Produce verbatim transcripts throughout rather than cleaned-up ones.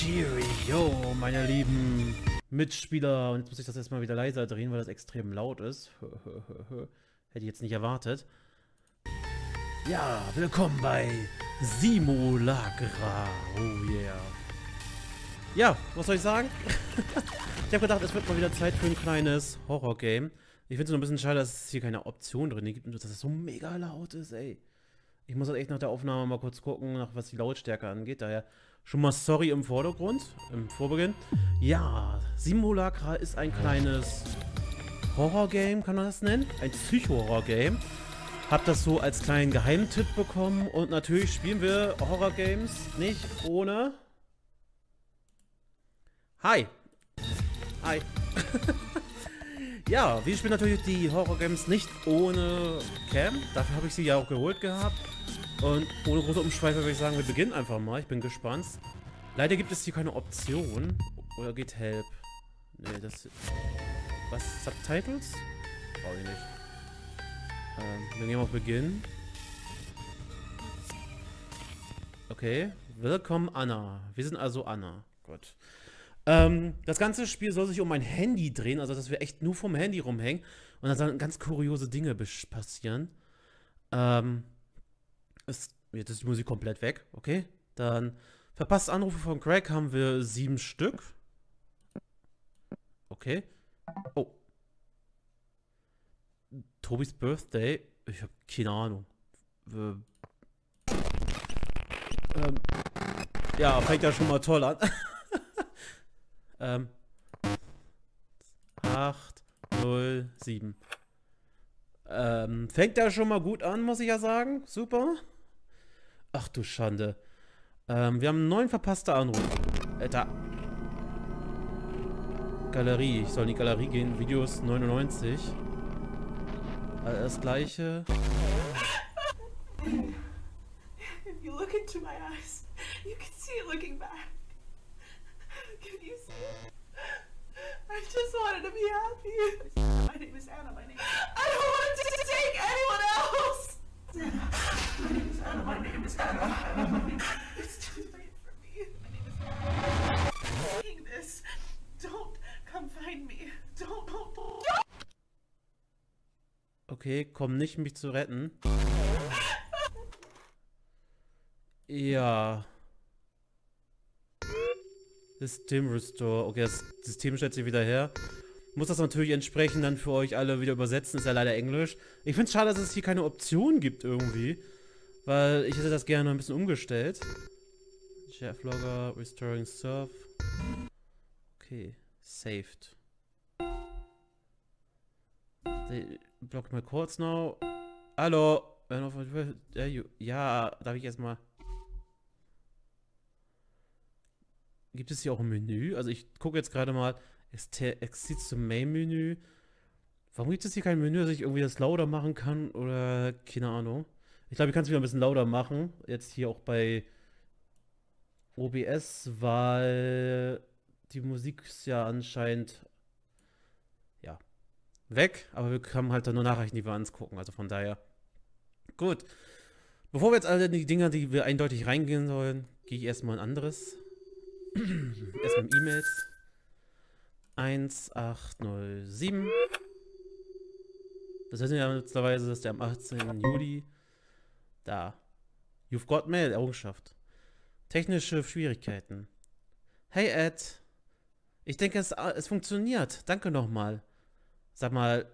Cheerio, meine lieben Mitspieler. Und jetzt muss ich das erstmal wieder leiser drehen, weil das extrem laut ist. Hätte ich jetzt nicht erwartet. Ja, willkommen bei Simulacra. Oh yeah. Ja, was soll ich sagen? Ich habe gedacht, es wird mal wieder Zeit für ein kleines Horror-Game. Ich finde es nur ein bisschen schade, dass es hier keine Option drin gibt und dass es so mega laut ist, ey. Ich muss halt echt nach der Aufnahme mal kurz gucken, nach was die Lautstärke angeht. Daher schon mal sorry im Vordergrund, im Vorbeginn. Ja, Simulacra ist ein kleines Horror-Game, kann man das nennen? Ein Psycho-Horror-Game. Hab das so als kleinen Geheimtipp bekommen und natürlich spielen wir Horror-Games nicht ohne... Hi! Hi! Ja, wir spielen natürlich die Horror-Games nicht ohne Cam. Dafür habe ich sie ja auch geholt gehabt. Und ohne große Umschweife würde ich sagen, wir beginnen einfach mal. Ich bin gespannt. Leider gibt es hier keine Option. Oder geht Help? Nee, das... Was? Subtitles? Brauche ich nicht. Ähm, wir gehen auf Beginn. Okay. Willkommen, Anna. Wir sind also Anna. Gut. Ähm, das ganze Spiel soll sich um mein Handy drehen, also dass wir echt nur vom Handy rumhängen und dann sollen ganz kuriose Dinge passieren. Ähm, ist, jetzt ist die Musik komplett weg, okay? Dann verpasste Anrufe von Craig haben wir sieben Stück. Okay. Oh. Tobis Birthday. Ich habe keine Ahnung. Ähm, ja, fängt ja schon mal toll an. Ähm, acht, null, sieben. Ähm, fängt ja schon mal gut an, muss ich ja sagen. Super. Ach du Schande. Ähm, wir haben neun verpasste Anrufe. Äh, da. Galerie. Ich soll in die Galerie gehen. Videos neunundneunzig. Äh, das gleiche. If you look into my eyes, you can see it looking back. Can you see it? I just wanted to be happy. My name is Anna. My name. I don't want to take anyone else. My name is Anna. My name is Anna. Anna, my name. It's too late for me. My name is Anna. I'm saying this. Don't come find me. Don't, don't, don't. Okay, komm nicht, mich zu retten. Ja. System Restore. Okay, das System stellt sich wieder her. Muss das natürlich entsprechend dann für euch alle wieder übersetzen. Ist ja leider Englisch. Ich finde es schade, dass es hier keine Option gibt irgendwie. Weil ich hätte das gerne ein bisschen umgestellt. Cheflogger, Restoring Surf. Okay, saved. Block mal kurz now. Hallo. Ja, darf ich erstmal... Gibt es hier auch ein Menü? Also ich gucke jetzt gerade mal, Exit zum Main-Menü. Warum gibt es hier kein Menü, dass ich irgendwie das lauter machen kann? Oder keine Ahnung. Ich glaube, ich kann es wieder ein bisschen lauter machen. Jetzt hier auch bei O B S, weil die Musik ist ja anscheinend ja weg. Aber wir haben halt dann nur Nachrichten, die wir uns gucken. Also von daher. Gut. Bevor wir jetzt alle die Dinger, die wir eindeutig reingehen sollen, gehe ich erstmal ein anderes. Erstmal E-Mails. eins acht null sieben. Das wissen wir ja mittlerweile, dass der am achtzehnten Juli. Da. You've got mail, Errungenschaft. Technische Schwierigkeiten. Hey Ed. Ich denke, es, es funktioniert. Danke nochmal. Sag mal.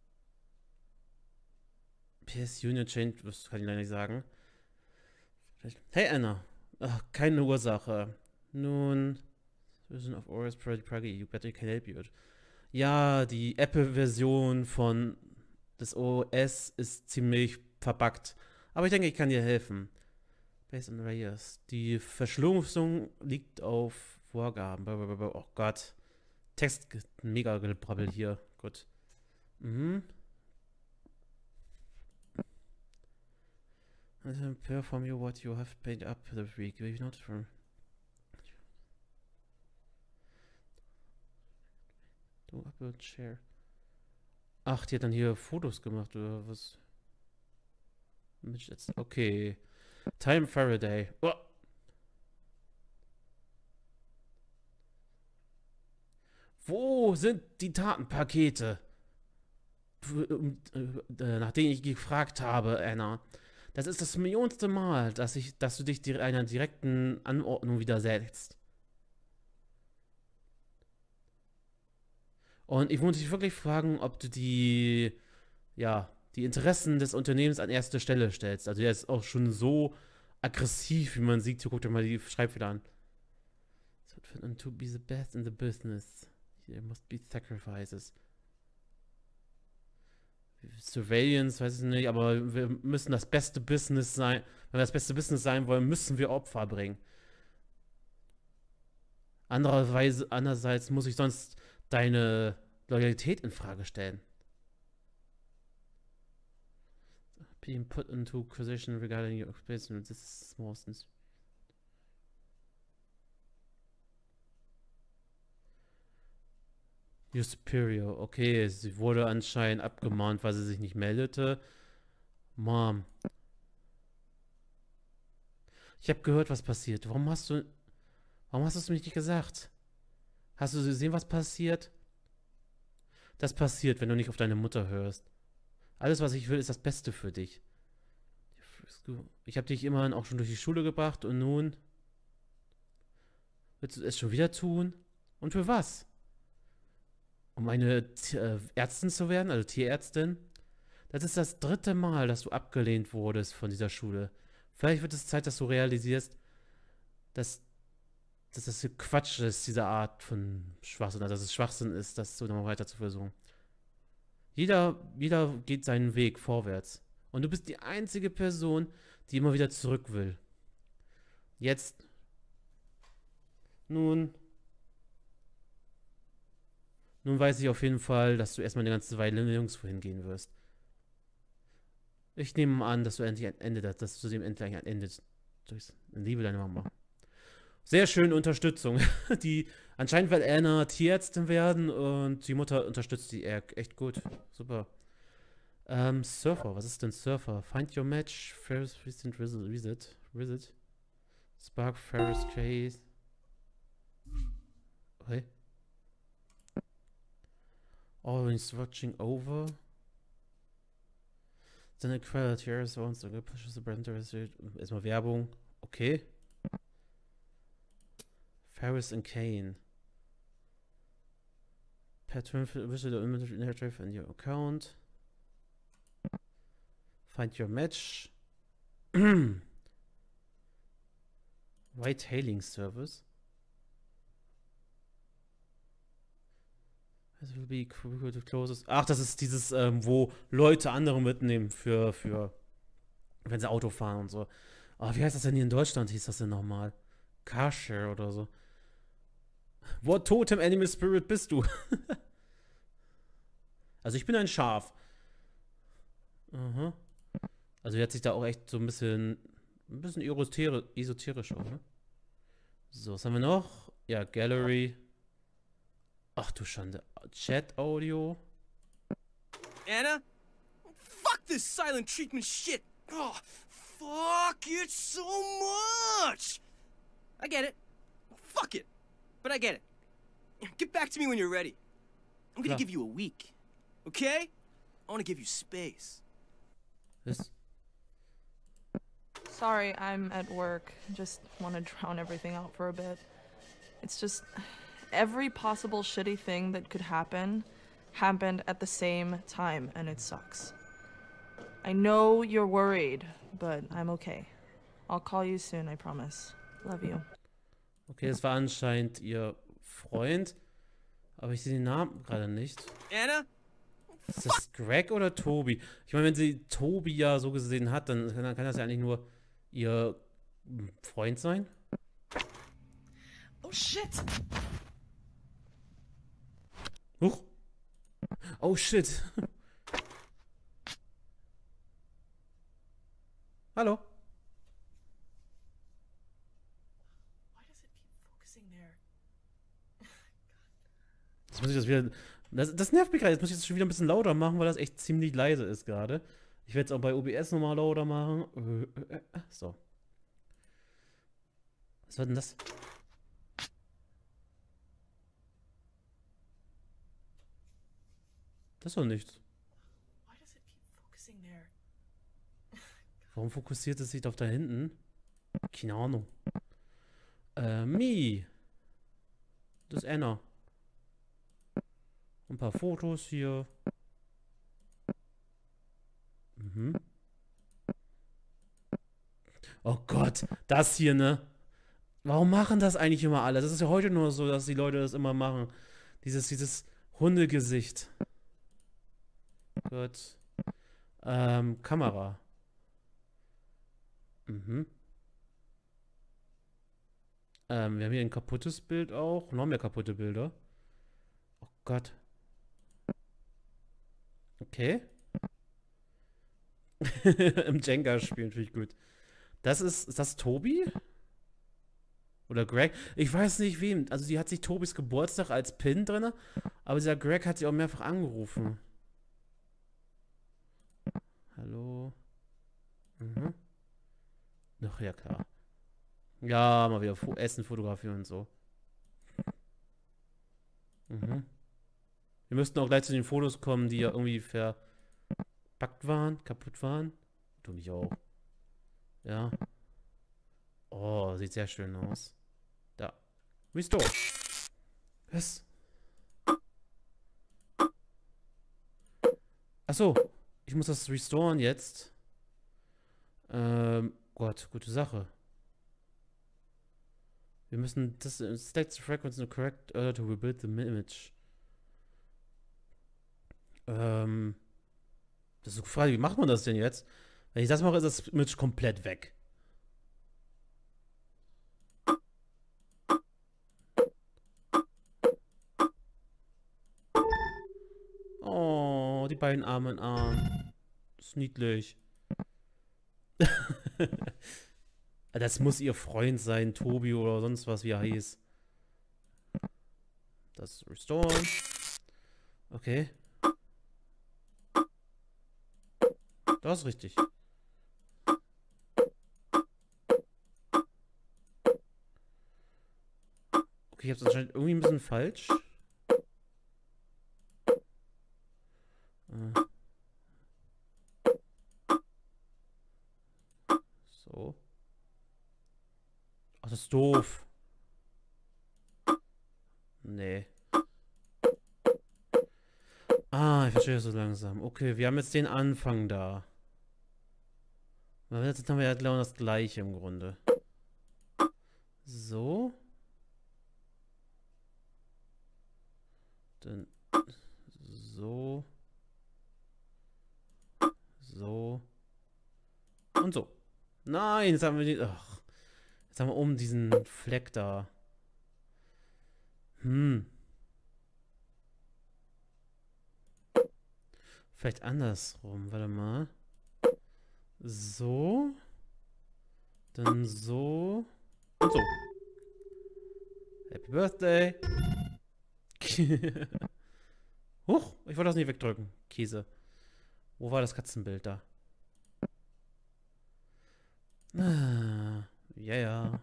P S Union Change, das kann ich leider nicht sagen. Hey Anna. Ach, keine Ursache. Nun, Version of O S pretty pruggy, you better can help you. Ja, die Apple-Version von des O S ist ziemlich verbuggt. Aber ich denke, ich kann dir helfen. Based on layers. Die Verschlüsselung liegt auf Vorgaben. Oh Gott. Text, mega gebrabbel hier. Gut. Mhm. Perform you what you have paid up the week. Maybe not from... Du upload share. Ach, die hat dann hier Fotos gemacht oder was? Okay. Time Faraday. Oh. Wo sind die Datenpakete? Nach denen ich gefragt habe, Anna. Das ist das millionste Mal, dass, ich, dass du dich einer direkten Anordnung widersetzt. Und ich muss dich wirklich fragen, ob du die, ja, die Interessen des Unternehmens an erste Stelle stellst. Also der ist auch schon so aggressiv, wie man sieht. Hier, guck dir mal die Schreibfehler an. And to be the best in the business, there must be sacrifices. Surveillance, weiß ich nicht, aber wir müssen das beste Business sein. Wenn wir das beste Business sein wollen, müssen wir Opfer bringen. Andererweise, andererseits muss ich sonst deine Loyalität in Frage stellen. Being put into position regarding your occupation, this is mostens. Your superior, okay, sie wurde anscheinend abgemahnt, weil sie sich nicht meldete. Mom. Ich habe gehört, was passiert. Warum hast du, warum hast du es mir nicht gesagt? Hast du gesehen, was passiert? Das passiert, wenn du nicht auf deine Mutter hörst. Alles, was ich will, ist das Beste für dich. Ich habe dich immerhin auch schon durch die Schule gebracht und nun willst du es schon wieder tun? Und für was? Um eine äh, Ärztin zu werden, also Tierärztin? Das ist das dritte Mal, dass du abgelehnt wurdest von dieser Schule. Vielleicht wird es Zeit, dass du realisierst, dass, dass das hier Quatsch ist, diese Art von Schwachsinn, dass es Schwachsinn ist, das so nochmal weiter zu versuchen. Jeder, jeder geht seinen Weg vorwärts. Und du bist die einzige Person, die immer wieder zurück will. Jetzt. Nun. Nun weiß ich auf jeden Fall, dass du erstmal eine ganze Weile nirgendwo hingehen wirst. Ich nehme an, dass du endlich ein Ende, dass du dem endlich ein Ende durchs Liebe deiner Mama. Sehr schöne Unterstützung. Die anscheinend will Anna Tierärztin werden und die Mutter unterstützt die echt gut. Super. Ähm, Surfer, was ist denn Surfer? Find your match, Ferris recent visit, visit. Spark Ferris case. Okay. Always watching over. Then a credit here, so on, so pushes the brand. Erstmal Werbung. Okay. Ferris and Kane. Pattern visit the image narrative in your account. Find your match. Ride hailing service. Will be closest. Ach, das ist dieses, ähm, wo Leute andere mitnehmen für, für, wenn sie Auto fahren und so. Oh, wie heißt das denn hier in Deutschland? Hieß das denn nochmal? Carshare oder so. What Totem Animal Spirit bist du? Also ich bin ein Schaf. Aha. Also er hat sich da auch echt so ein bisschen, ein bisschen esoterisch auch, ne? So, was haben wir noch? Ja, Gallery. Ach du Schande. Chat Audio. Anna? Fuck this silent treatment shit. Oh, fuck it so much. I get it. Fuck it. But I get it. Get back to me when you're ready. I'm gonna Klar. give you a week. Okay? I wanna give you space. Das Sorry, I'm at work. Just want to drown everything out for a bit. It's just every possible shitty thing that could happen happened at the same time, and it sucks. I know you're worried, but I'm okay. I'll call you soon, I promise. Love you. Okay, das war anscheinend ihr Freund. Aber ich sehe den Namen gerade nicht. Anna? Ist das Greg oder Toby? Ich meine, wenn sie Toby ja so gesehen hat, dann kann, dann kann das ja eigentlich nur ihr Freund sein. Oh shit! Huch. Oh shit. Hallo. Why does it keep focusing there? Jetzt muss ich das wieder. Das, das nervt mich gerade. Jetzt muss ich das schon wieder ein bisschen lauter machen, weil das echt ziemlich leise ist gerade. Ich werde es auch bei O B S nochmal lauter machen. So. Was war denn das? Das ist doch nichts. Why does it keep focusing there? Warum fokussiert es sich auf da hinten? Keine Ahnung. Äh, Mi. Das ist Anna. Ein paar Fotos hier. Mhm. Oh Gott, das hier, ne? Warum machen das eigentlich immer alle? Das ist ja heute nur so, dass die Leute das immer machen. Dieses, dieses Hundegesicht. Gut. Ähm, Kamera. Mhm. Ähm, wir haben hier ein kaputtes Bild auch. Noch mehr kaputte Bilder. Oh Gott. Okay. Im Jenga spielen, finde ich gut. Das ist, ist das Tobi? Oder Greg? Ich weiß nicht wem. Also die hat sich Tobis Geburtstag als Pin drin, aber dieser Greg hat sie auch mehrfach angerufen. Hallo? Mhm. Ach ja, klar. Ja, mal wieder Fo Essen fotografieren und so. Mhm. Wir müssten auch gleich zu den Fotos kommen, die ja irgendwie verpackt waren, kaputt waren. Du mich auch. Ja. Oh, sieht sehr schön aus. Da. Restore. Was? Achso. Ich muss das restoren jetzt. Ähm, Gott, gute Sache. Wir müssen das select the frequency in the correct order to rebuild the image. Ähm, das ist eine Frage, wie macht man das denn jetzt? Wenn ich das mache, ist das Image komplett weg. Oh, die beiden Arme in Arm. Das ist niedlich. Das muss ihr Freund sein, Tobi oder sonst was, wie er hieß. Das Restoren. Okay. Das ist richtig. Okay, ich hab's anscheinend irgendwie ein bisschen falsch. Äh. So. Ach, das ist doof. Nee. Ah, ich verstehe das so langsam. Okay, wir haben jetzt den Anfang da. Jetzt haben wir ja genau das gleiche im Grunde. So. Dann so. So. Und so. Nein, jetzt haben wir die. Ach, jetzt haben wir oben diesen Fleck da. Hm. Vielleicht andersrum. Warte mal. So. Dann so. Und so. Happy Birthday. Huch, ich wollte das nicht wegdrücken. Käse. Wo war das Katzenbild da? Ah, ja, ja.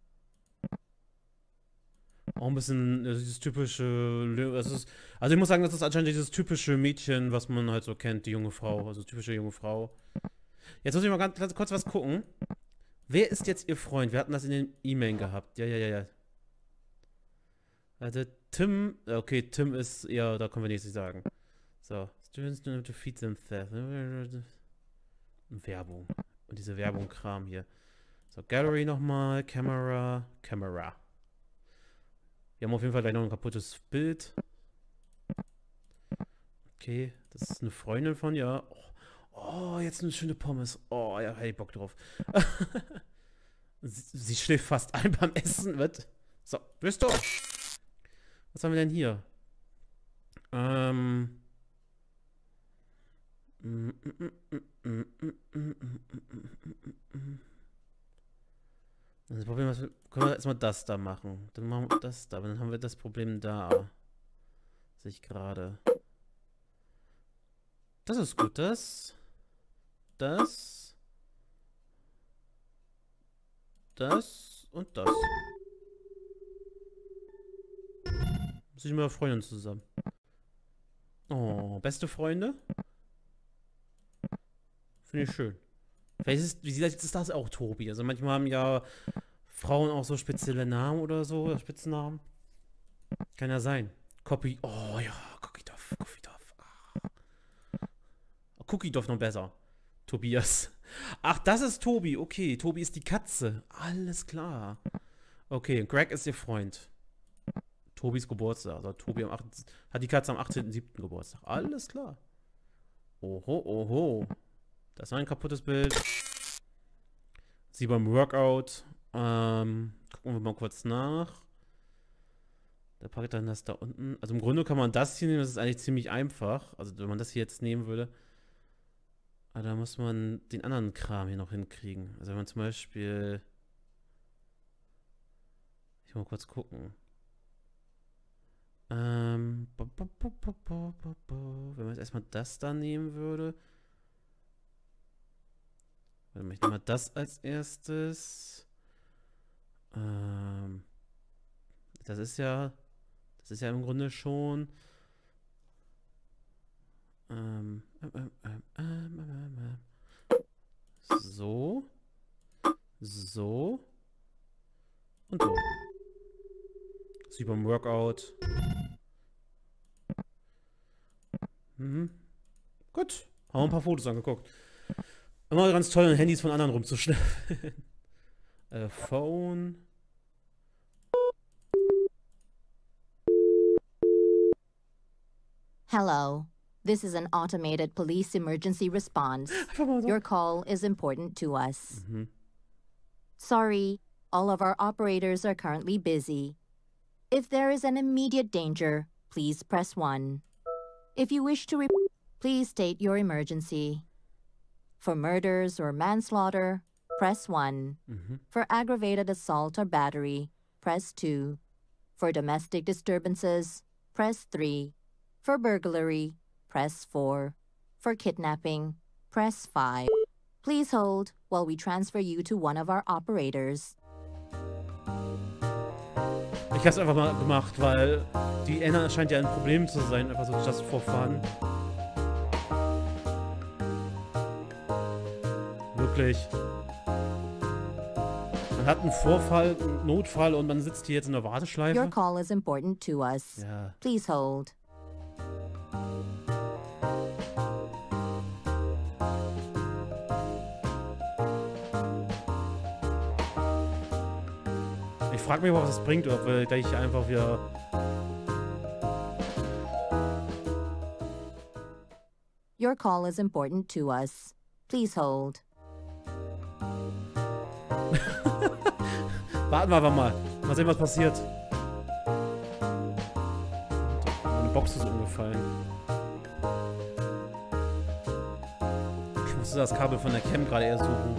Auch ein bisschen äh, dieses typische. Das ist, also ich muss sagen, das ist anscheinend dieses typische Mädchen, was man halt so kennt, die junge Frau. Also typische junge Frau. Jetzt muss ich mal ganz, ganz kurz was gucken. Wer ist jetzt ihr Freund? Wir hatten das in den E-Mail gehabt. Ja, ja, ja, ja. Also Tim. Okay, Tim ist. Ja, da können wir nichts sagen. So. Students don't have to feed them theft. Werbung. Und diese Werbung-Kram hier. So, Gallery nochmal. Camera. Camera. Wir haben auf jeden Fall gleich noch ein kaputtes Bild. Okay, das ist eine Freundin von, ja. Oh, oh, jetzt eine schöne Pommes. Oh, ja, hätte ich Bock drauf. sie, sie schläft fast ein beim Essen. Was? So, bist du? Was haben wir denn hier? Ähm. Das Problem ist, können wir erstmal das da machen. Dann machen wir das da, aber dann haben wir das Problem da. Sehe ich gerade. Das ist gut, das. Das. Das und das. Muss ich mit meiner Freundin zusammen. Oh, beste Freunde? Finde ich schön. Vielleicht ist, wie gesagt, ist das auch Tobi. Also manchmal haben ja Frauen auch so spezielle Namen oder so, Spitznamen. Kann ja sein. Copy. Oh ja, Cookie Duff. Cookie Duff. Ah. Cookie Duff noch besser. Tobias. Ach, das ist Tobi. Okay, Tobi ist die Katze. Alles klar. Okay, Greg ist ihr Freund. Tobis Geburtstag. Also Tobi am achten hat die Katze am achtzehnten siebten Geburtstag. Alles klar. Oho, oho. Das war ein kaputtes Bild. Sie beim Workout. Ähm, gucken wir mal kurz nach. Da packt dann das da unten. Also im Grunde kann man das hier nehmen. Das ist eigentlich ziemlich einfach. Also wenn man das hier jetzt nehmen würde. Aber da muss man den anderen Kram hier noch hinkriegen. Also wenn man zum Beispiel... Ich will mal kurz gucken. Ähm... Wenn man jetzt erstmal das da nehmen würde... Warte mal, ich nehme mal das als erstes. Ähm, das ist ja, das ist ja im Grunde schon. Ähm, ähm, ähm, ähm, ähm, ähm, so, so und so. Das ist wie beim Workout. Mhm. Gut, haben wir ein paar Fotos angeguckt. Immer ganz toll, Handys von anderen rumzuschneiden. äh, Phone. Hello. This is an automated police emergency response. Your call is important to us. Mhm. Sorry, all of our operators are currently busy. If there is an immediate danger, please press one. If you wish to report, please state your emergency. For murders or manslaughter, press one. Mhm. For aggravated assault or battery, press two. For domestic disturbances, press three. For burglary, press four. For kidnapping, press five. Please hold while we transfer you to one of our operators. Ich hab's einfach mal gemacht, weil die Anna scheint ja ein Problem zu sein, einfach so just for fun. Wirklich. Man hat einen Vorfall, einen Notfall und man sitzt hier jetzt in der Your Warteschleife. call is important to us. Ja. Please hold. Ich frage mich, was das bringt, ob wir gleich einfach wieder... Your call is important to us. Please hold. Warten wir einfach mal. Mal sehen, was passiert. Meine Box ist umgefallen. Ich musste das Kabel von der Cam gerade erst suchen.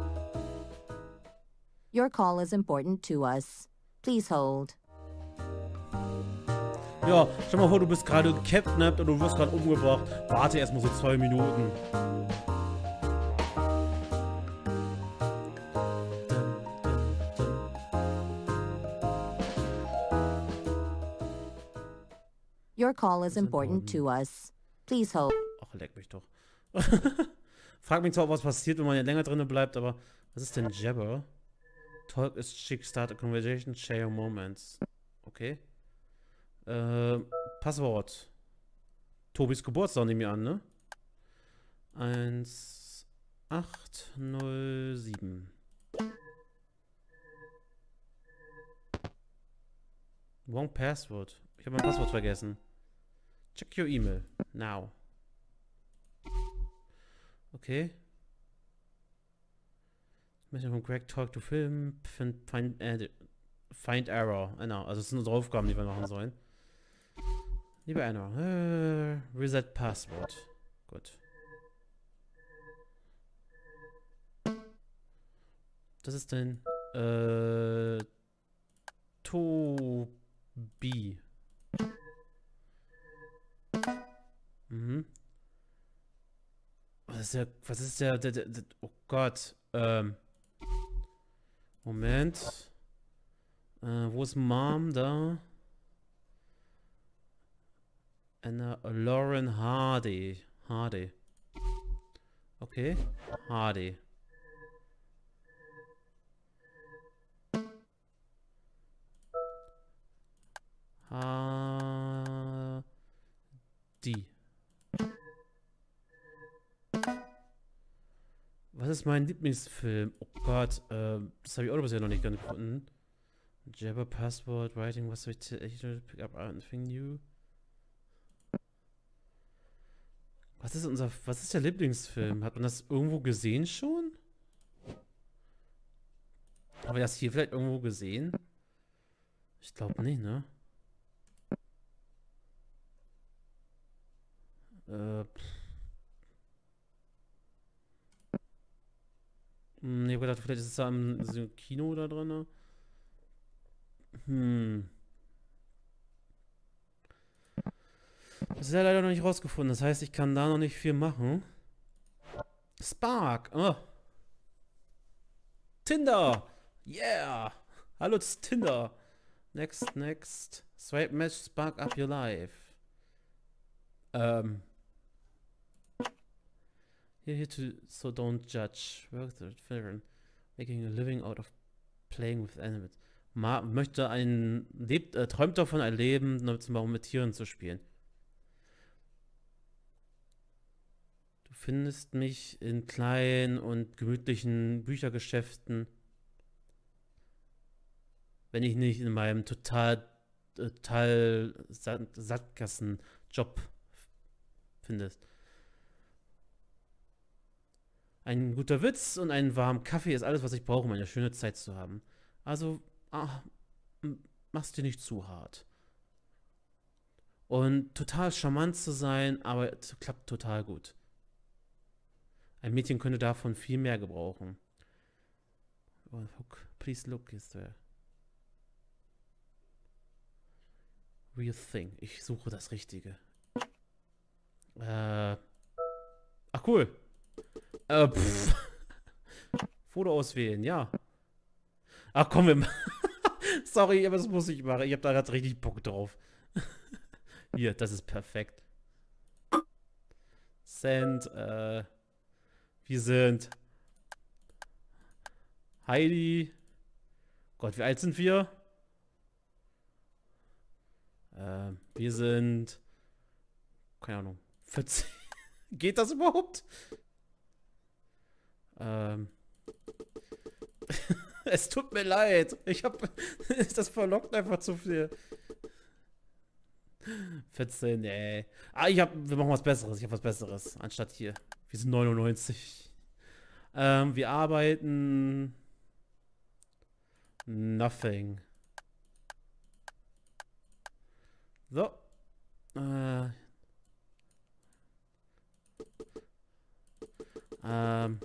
Your call is important to us. Please hold. Ja, stell mal vor, du bist gerade gecapnappt oder du wirst gerade umgebracht. Warte erstmal so zwei Minuten. Your call is important to us. Please hold. Ach, leck mich doch. Frag mich zwar, was passiert, wenn man ja länger drin bleibt, aber was ist denn Jabber? Talk is chic, start a conversation, share moments. Okay. Äh, Passwort. Tobis Geburtstag nehme ich an, ne? eins acht null sieben. Wrong Password. Ich habe mein Passwort vergessen. Check your email. Now. Okay. Mission von Greg, talk to film, find, find, äh, find error. Genau, also das sind unsere Aufgaben, die wir machen sollen. Liebe Anna, äh, reset Passwort. Gut. Das ist denn, äh, Tobi. Mhm. Was ist der, was ist der, der, der, der oh Gott, ähm, Moment. Äh, wo ist Mom da? Anna Lauren Hardy. Hardy. Okay. Hardy. Hardy. Was ist mein Lieblingsfilm? Oh Gott, äh, das habe ich auch bisher noch nicht gefunden. Jabber Password, Writing, was soll ich echt pick up anything new? Was ist unser, was ist der Lieblingsfilm? Hat man das irgendwo gesehen schon? Haben wir das hier vielleicht irgendwo gesehen? Ich glaube nicht, ne? Äh, pff. Hm, ich hab gedacht, vielleicht ist es da im, ist im Kino da drin. Hm. Das ist ja leider noch nicht rausgefunden. Das heißt, ich kann da noch nicht viel machen. Spark. Oh. Tinder. Yeah. Hallo, das ist Tinder. Next, next. Swipe match, spark up your life. Ähm. Here, here to, so don't judge. Work the film. Making a living out of playing with animals. Ma möchte ein, lebt, äh, träumt davon, ein Leben zum Beispiel mit Tieren zu spielen. Du findest mich in kleinen und gemütlichen Büchergeschäften, wenn ich nicht in meinem total, total Sackgassen-Job findest. Ein guter Witz und einen warmen Kaffee ist alles, was ich brauche, um eine schöne Zeit zu haben. Also, ah, mach's dir nicht zu hart. Und total charmant zu sein, aber es klappt total gut. Ein Mädchen könnte davon viel mehr gebrauchen. Oh, look, please look, is there. Real thing. Ich suche das Richtige. Äh. Ach, cool. Äh, pff. Foto auswählen, ja. Ach komm, wir sorry, aber das muss ich machen. Ich habe da gerade richtig Bock drauf. Hier, das ist perfekt. Send, äh. Wir sind Heidi. Gott, wie alt sind wir? Äh, wir sind keine Ahnung. vierzehn. Geht das überhaupt? Ähm. Es tut mir leid. Ich hab. Das verlockt einfach zu viel. vierzehn, nee. Ah, ich hab. Wir machen was Besseres. Ich hab was Besseres. Anstatt hier. Wir sind neunundneunzig. Ähm, wir arbeiten. Nothing. So. Äh. Ähm.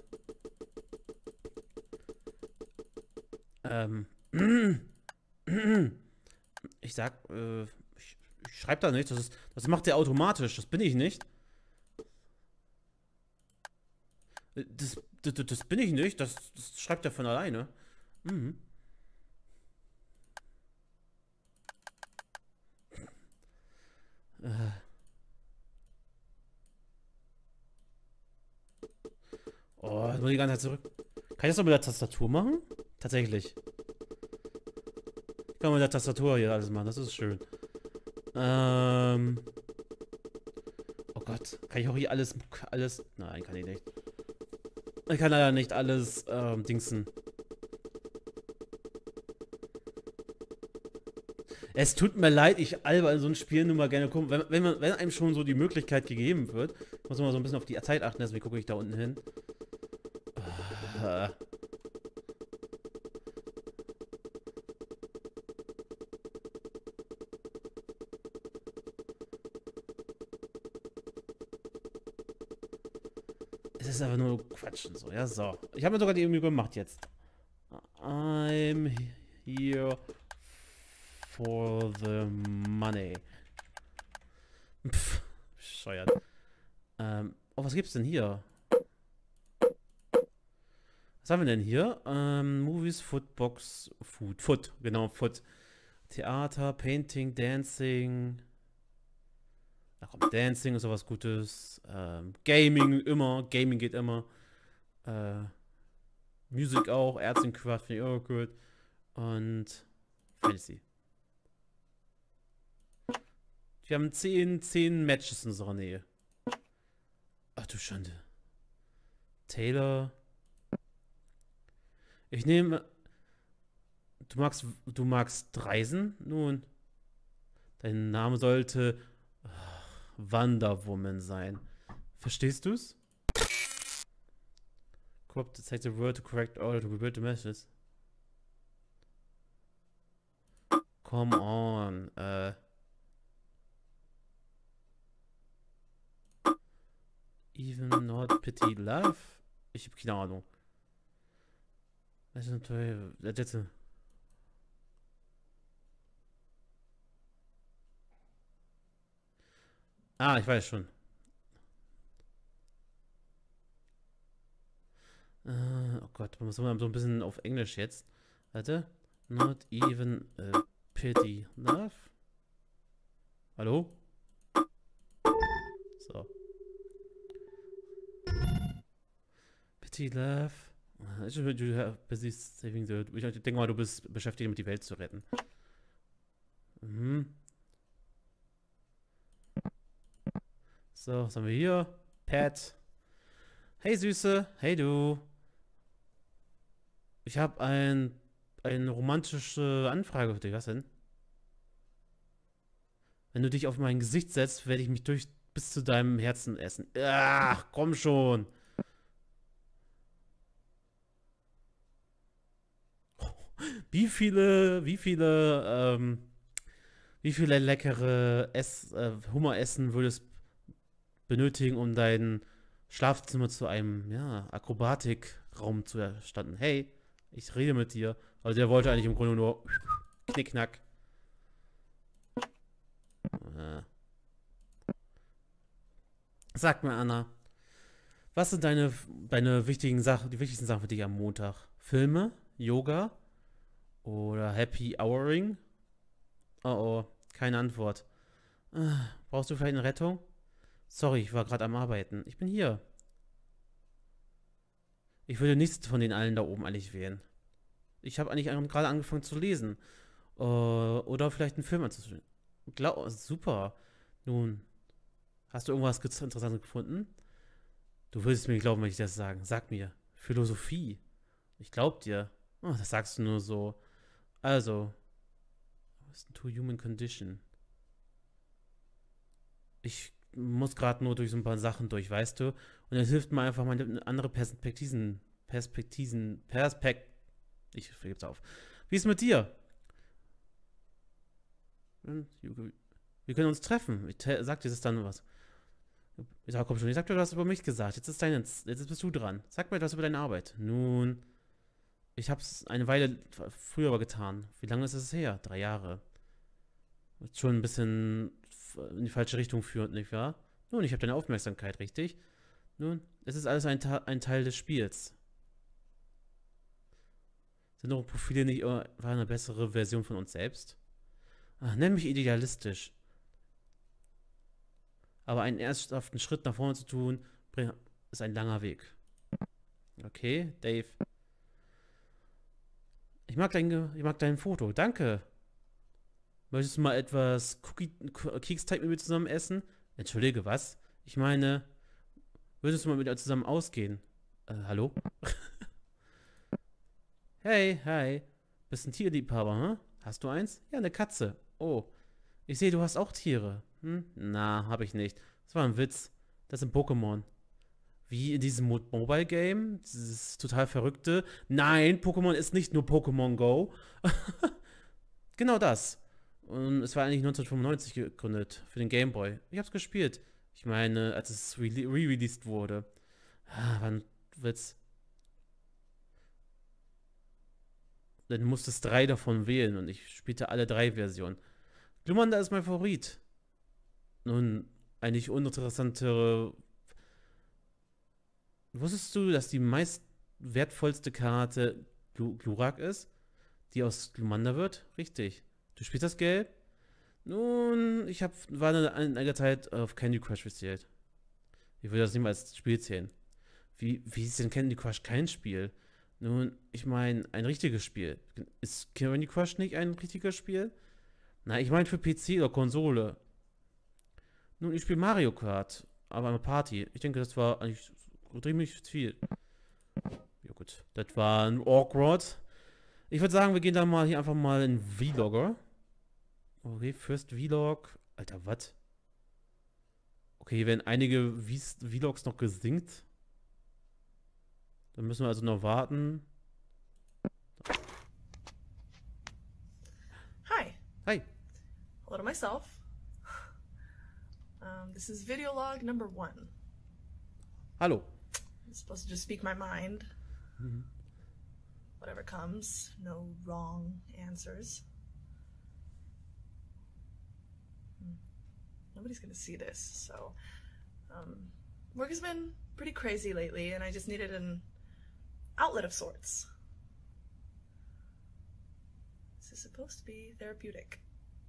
Ähm. Ich sag, äh, ich, ich schreib da nicht. Das ist, das macht der automatisch. Das bin ich nicht. Das, das, das bin ich nicht. Das, das schreibt er von alleine. Mhm. Äh. Oh, jetzt muss ich die ganze Zeit zurück. Kann ich das noch mit der Tastatur machen? Tatsächlich. Ich kann mit der Tastatur hier alles machen. Das ist schön. Ähm. Oh Gott. Kann ich auch hier alles. alles. Nein, kann ich nicht. Ich kann leider nicht alles ähm, dingsen. Es tut mir leid, ich alber in so ein Spiel nur mal gerne gucken. Wenn, wenn, man, wenn einem schon so die Möglichkeit gegeben wird, muss man mal so ein bisschen auf die Zeit achten, deswegen gucke ich da unten hin. Ah. Es ist aber nur Quatschen so, ja, so. Ich habe mir sogar die Mühe gemacht jetzt. I'm here for the money. Pff, bescheuert. Ähm, oh, was gibt's denn hier? Was haben wir denn hier? Ähm, Movies, Foodbox, Food. Food, genau, Food. Theater, Painting, Dancing. Da kommt Dancing ist sowas Gutes. Ähm, Gaming immer. Gaming geht immer. Äh, Musik auch. Ärztencraft finde ich auch gut. Und Fantasy. Wir haben zehn, zehn Matches in unserer Nähe. Ach du Schande. Taylor. Ich nehme... Du magst, du magst Reisen? Nun. Dein Name sollte ach, Wonder Woman sein. Verstehst du's? Crop to take the word to correct order to rebuild the messages. Come on. Äh. Even not pity love? Ich hab keine Ahnung. Das ist natürlich. Das ist Ah, ich weiß schon. Äh, oh Gott, man muss mal so ein bisschen auf Englisch jetzt. Warte. Not even a pity love. Hallo? So. Pity love. Du busy saving the. Ich denke mal, du bist beschäftigt, damit die Welt zu retten. Mhm. So, was haben wir hier? Pat. Hey Süße, hey du. Ich habe ein, eine romantische Anfrage für dich. Was denn? Wenn du dich auf mein Gesicht setzt, werde ich mich durch bis zu deinem Herzen essen. Ach, komm schon. Wie viele, wie viele, ähm, wie viele leckere Ess, äh, Hummeressen würdest benötigen, um dein Schlafzimmer zu einem, ja, Akrobatikraum zu erstatten? Hey, ich rede mit dir. Also der wollte eigentlich im Grunde nur Knickknack. Äh. Sag mir, Anna, was sind deine, deine wichtigen Sachen, die wichtigsten Sachen für dich am Montag? Filme? Yoga? Oder Happy Houring? Oh oh, keine Antwort. Äh, brauchst du vielleicht eine Rettung? Sorry, ich war gerade am Arbeiten. Ich bin hier. Ich würde nichts von den allen da oben eigentlich wählen. Ich habe eigentlich gerade angefangen zu lesen. Äh, oder vielleicht einen Film anzuschauen. Glaub, super. Nun, hast du irgendwas Interessantes gefunden? Du würdest mir glauben, wenn ich das sage. Sag mir. Philosophie. Ich glaub dir. Oh, das sagst du nur so. Also. Was ist to human condition? Ich muss gerade nur durch so ein paar Sachen durch, weißt du? Und es hilft mir einfach mal andere Perspektiven. Perspektiven. Perspekt. Ich vergeb's auf. Wie ist es mit dir? Wir können uns treffen. Ich sag dir das dann was. Ich sag, komm schon, ich sag dir was über mich gesagt. Jetzt ist dein, jetzt bist du dran. Sag mir etwas über deine Arbeit. Nun, ich hab's eine Weile früher getan. Wie lange ist es her? Drei Jahre. Wird schon ein bisschen in die falsche Richtung führend, nicht wahr? Nun, ich habe deine Aufmerksamkeit, richtig? Nun, es ist alles ein, ein Teil des Spiels. Sind unsere Profile nicht war eine bessere Version von uns selbst? Ach, nenn mich idealistisch. Aber einen ernsthaften Schritt nach vorne zu tun, ist ein langer Weg. Okay, Dave. Ich mag dein, ich mag dein Foto. Danke. Möchtest du mal etwas Cookie, Keksteig mit mir zusammen essen? Entschuldige, was? Ich meine, würdest du mal mit uns zusammen ausgehen? Äh, hallo? Hey, hi. Bist ein Tierliebhaber, hm? Hast du eins? Ja, eine Katze. Oh. Ich sehe, du hast auch Tiere. Hm? Na, hab ich nicht. Das war ein Witz. Das sind Pokémon. Wie in diesem Mo Mobile Game? Dieses total verrückte. Nein, Pokémon ist nicht nur Pokémon Go. Genau das. Und es war eigentlich neunzehnhundertfünfundneunzig gegründet für den Game Boy. Ich hab's gespielt. Ich meine, als es re-released wurde. Ah, war ein Witz. Dann musstest drei davon wählen und ich spielte alle drei Versionen. Glumanda ist mein Favorit. Nun, eigentlich uninteressantere. Wusstest du, dass die meist wertvollste Karte Glurak ist? Die aus Glumanda wird? Richtig. Du spielst das Gelb? Nun, ich habe war eine einige Zeit auf Candy Crush fixiert. Ich würde das nicht mal als Spiel zählen. Wie, wie ist denn Candy Crush kein Spiel? Nun, ich meine, ein richtiges Spiel. Ist Candy Crush nicht ein richtiges Spiel? Na, ich meine für P C oder Konsole. Nun, ich spiele Mario Kart, aber eine Party. Ich denke, das war eigentlich ziemlich viel. Ja gut, das war ein awkward. Ich würde sagen, wir gehen dann mal hier einfach mal in Vlogger. Okay, First Vlog. Alter, was? Okay, hier werden einige Vlogs noch gesinkt. Dann müssen wir also noch warten. Hi. Hi. Hello to myself. Um, this is video log number one. Hallo. I'm supposed to just speak my mind. Mhm. Whatever comes, no wrong answers. Hmm. Nobody's gonna see this, so um, work has been pretty crazy lately, and I just needed an outlet of sorts. This is supposed to be therapeutic.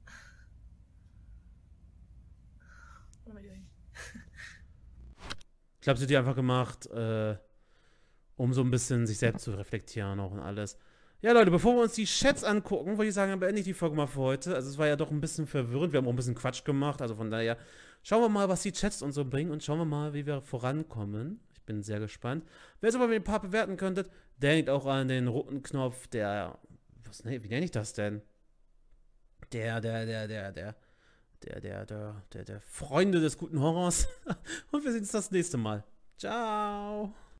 What am I doing? Ich glaube, sie hat die einfach gemacht, äh, um so ein bisschen sich selbst zu reflektieren auch und alles. Ja, Leute, bevor wir uns die Chats angucken, würde ich sagen, dann beende ich die Folge mal für heute. Also es war ja doch ein bisschen verwirrend. Wir haben auch ein bisschen Quatsch gemacht. Also von daher schauen wir mal, was die Chats und so bringen und schauen wir mal, wie wir vorankommen. Ich bin sehr gespannt. Wer es aber ein paar bewerten könntet, denkt auch an den roten Knopf der, was, ne, wie nenne ich das denn? Der, der, der, der, der, der, der, der, der, der Freunde des guten Horrors. Und wir sehen uns das nächste Mal. Ciao.